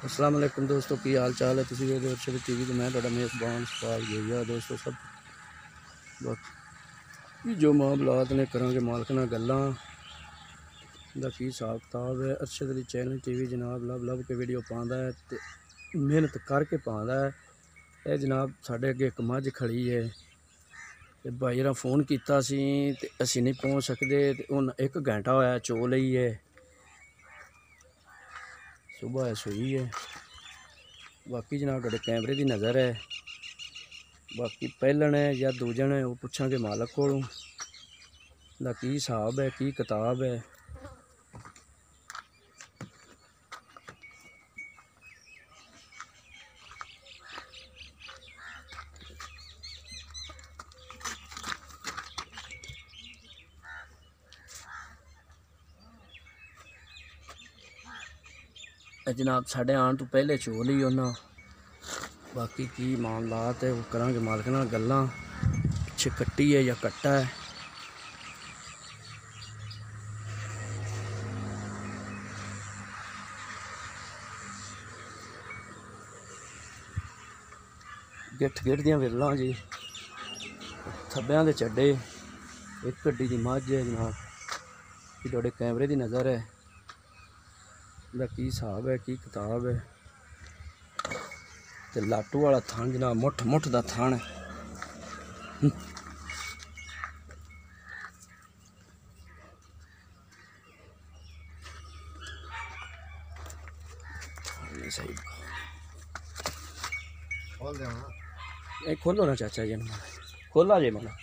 अस्सलाम वालेकुम दोस्तों, की हाल चाल है। तुसी वेखदे हो टीवी तो मैं तुहाडा मेज़बान सफाल गेया। दोस्तों सब बाकी जो मामलात ने करांगे मालक नाल गल्लां दा की हिसाब किताब है। अरशद अली चैनल टीवी जनाब लब लब के वीडियो पांदा है ते मेहनत करके पांदा है। ये जनाब साढ़े अगे एक मझ खड़ी है ते भाई रा फोन कीता सी ते असी नहीं पहुँच सकते ते हुण 1 घंटा होया चो लई है। सुबह है सोई है। बाकी जनाब तुहाडे कैमरे की नज़र है। बाकी पहलन है या दूजन है वो पुछांगे मालक कोलों दा की हिसाब है की किताब है। जनाब साढ़े आने तो पहले चो ली उन्हें। बाकी की मामलात है वो करांगे मालक नाल गल्लां। पिछे कट्टी है या कट्टा है। गिठ गिठ दियां विरलां जी, थब्बियां दे चड्डे, एक गड्डी दी मझ है जनाब। कि तुहाडे कैमरे की नज़र है दा की हिसाब है की किताब है। ते लाटू वाला थान जनाब मुठ मुठ दा थान है। सही खोलो ना चाचा जी, खोला जे मना।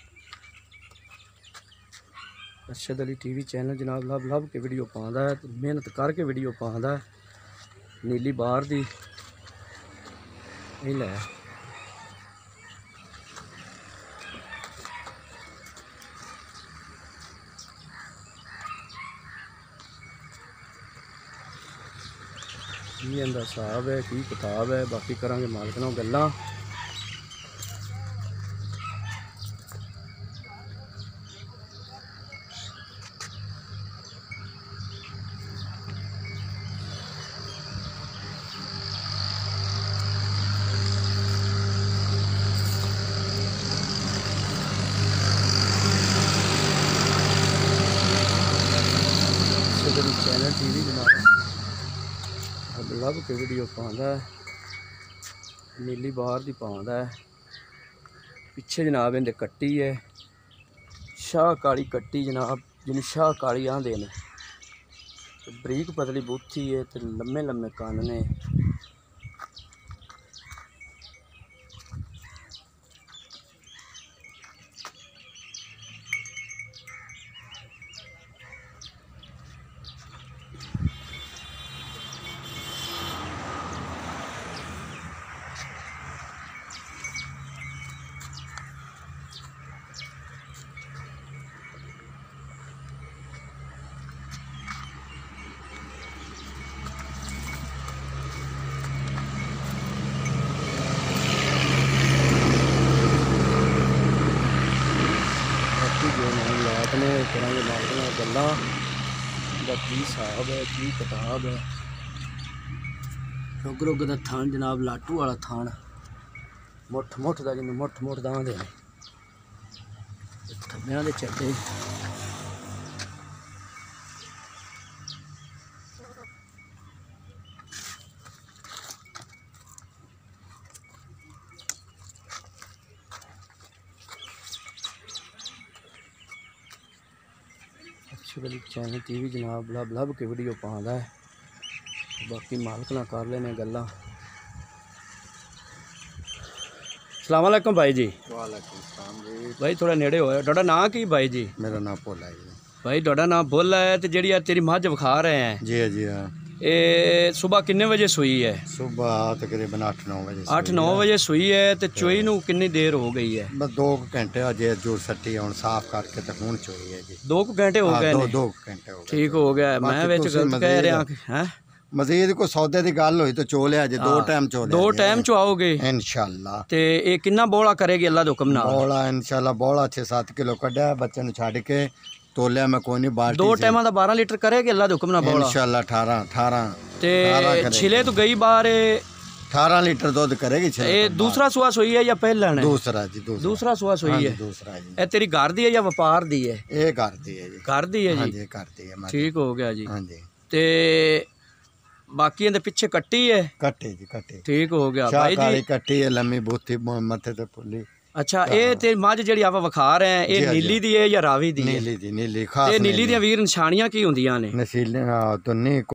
अरशद अली टीवी चैनल जनाब लब लब के वीडियो पांदा है, मेहनत करके वीडियो पांदा है। नीली बार दी नहीं लै इंदा हिसाब है की किताब है। बाकी करांगे मालक नाल गल्लां। चैनल टीवी जनाब लब के वीडियो पांदा है। नीली बार दी पांदा है। पिछे जनाब इंदे कट्टी है, शाह काली कट्टी जनाब, जिन्हें शाह काली आंदे ने। बरीक पतली बूथी है ते लम्मे लम्मे कन्न ने। अपने करांगे मालक नाल गल्लां दा की हिसाब है की किताब है। रुग रुग दा थान जनाब लाटू वाला थान, मुठ मुठ दा जिन्हें मुठ मुठ दा आंदे ने। थब्बियां दे चड्डे, चैनल टीवी जनाब लब लब के वीडियो पांदा है। बाकी मालक ना कर लेने गल्लां। अस्सलाम वालेकुम भाई जी। वालेकुम सलाम जी। भाई थोड़ा नेड़े होया। तुहाडा नाम की भाई जी? मेरा नाम भोला है जी। भाई तुहाडा नाम भोला है ते जेड़ी आ तेरी मझ विखा रहे हैं जी जी हाँ। ये सुबह किन्ने बजे सोई है? सुबह तकरीबन 8-9 बजे 8-9 बजे सोई है ते चोई नू कितनी देर हो गई है? बस 2 घंटे अजे जो सट्टी हुण साफ करके ते हुण चोई है जी। 2 घंटे हो गए ने? 2 घंटे हो गए। ठीक हो गया। मैं विच गलत कह रहा हैं। मजीद को सौदे की गल हुई तो चो लिया जे। 2 टाइम चो लिया। 2 टाइम चुआओगे इंशाल्लाह। ते ये कितना बोला करेगी अल्लाह दे हुक्म नाल? बोला इंशाल्लाह बोला 6-7 किलो कड्या बच्चे नु छड़ के ਤੋਲਿਆ ਮੈਂ ਕੋਈ ਨਹੀਂ ਬਾਲਟੀ 2 ਟਾਈਮਾਂ ਦਾ 12 ਲੀਟਰ ਕਰੇਗੀ ਅੱਲਾ ਦੇ ਹੁਕਮ ਨਾਲ ਬੋਲਾ ਇਨਸ਼ਾਅੱਲਾ 18 ਤੇ ਛਿਲੇ ਤੋਂ ਗਈ ਬਾਹਰ 18 ਲੀਟਰ ਦੁੱਧ ਕਰੇਗੀ ਇਹ ਦੂਸਰਾ ਸੂਆ ਸੋਈ ਹੈ ਜਾਂ ਪਹਿਲਾ ਹੈ ਦੂਸਰਾ ਜੀ ਦੂਸਰਾ ਸੂਆ ਸੋਈ ਹੈ ਦੂਸਰਾ ਜੀ ਇਹ ਤੇਰੀ ਘਰ ਦੀ ਹੈ ਜਾਂ ਵਪਾਰ ਦੀ ਹੈ ਇਹ ਕਰਦੀ ਹੈ ਜੀ ਘਰ ਦੀ ਹੈ ਜੀ ਹਾਂਜੀ ਕਰਦੀ ਹੈ ਠੀਕ ਹੋ ਗਿਆ ਜੀ ਹਾਂਜੀ ਤੇ ਬਾਕੀ ਇਹਦੇ ਪਿੱਛੇ ਕੱਟੀ ਹੈ ਕੱਟੇ ਜੀ ਕੱਟੇ ਠੀਕ ਹੋ ਗਿਆ ਭਾਈ ਭਾਈ ਜੀ ਜੀ ਕੱਟੀ ਹੈ ਲੰਮੀ ਬੂਥੀ ਮੱਥੇ ਤੇ ਫੁੱਲੀ ਅੱਛਾ ਇਹ ਤੇ ਮੱਝ ਜਿਹੜੀ ਆਪਾਂ ਵਿਖਾ ਰਹੇ ਆ ਇਹ ਨੀਲੀ ਦੀ ਹੈ ਜਾਂ ਰਾਵੀ ਦੀ ਹੈ ਨੀਲੀ ਦੀ ਨੀਲੀ ਖਾਸ ਤੇ ਨੀਲੀ ਦੀਆਂ ਵੀਰ ਨਿਸ਼ਾਨੀਆਂ ਕੀ ਹੁੰਦੀਆਂ ਨੇ ਨਸੀਲੇ ਤੋਂ ਨਹੀਂ